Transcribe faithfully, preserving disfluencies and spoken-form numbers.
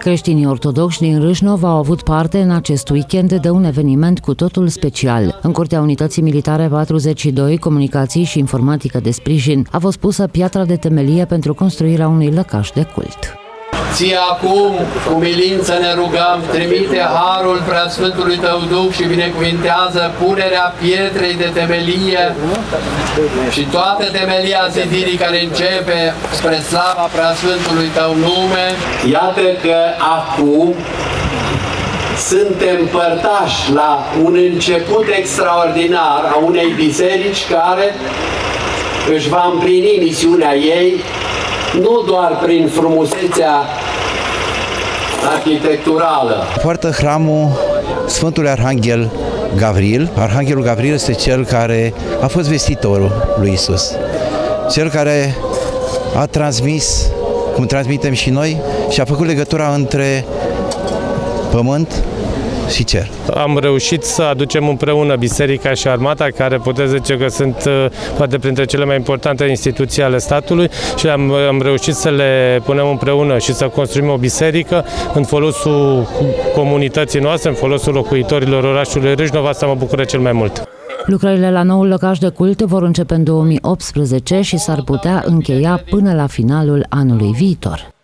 Creștinii ortodoxi din Râșnov au avut parte în acest weekend de un eveniment cu totul special. În Curtea Unității Militare patruzeci și doi, Comunicații și Informatică de Sprijin, a fost pusă piatra de temelie pentru construirea unui lăcaș de cult. Ție acum, cu milință ne rugăm, trimite harul Preasfântului Tău Duh și binecuvintează punerea pietrei de temelie și toată temelia zidirii care începe spre slava Preasfântului Tău nume. Iată că acum suntem părtași la un început extraordinar a unei biserici care își va împlini misiunea ei nu doar prin frumusețea arhitecturală. Poartă hramul Sfântului Arhanghel Gavril. Arhanghelul Gavril este cel care a fost vestitorul lui Isus, cel care a transmis, cum transmitem și noi, și a făcut legătura între pământ și cer. Am reușit să aducem împreună biserica și armata, care puteți zice că sunt poate printre cele mai importante instituții ale statului, și am, am reușit să le punem împreună și să construim o biserică în folosul comunității noastre, în folosul locuitorilor orașului Râșnov. Asta mă bucură cel mai mult. Lucrările la noul lăcaș de cult vor începe în două mii optsprezece și s-ar putea încheia până la finalul anului viitor.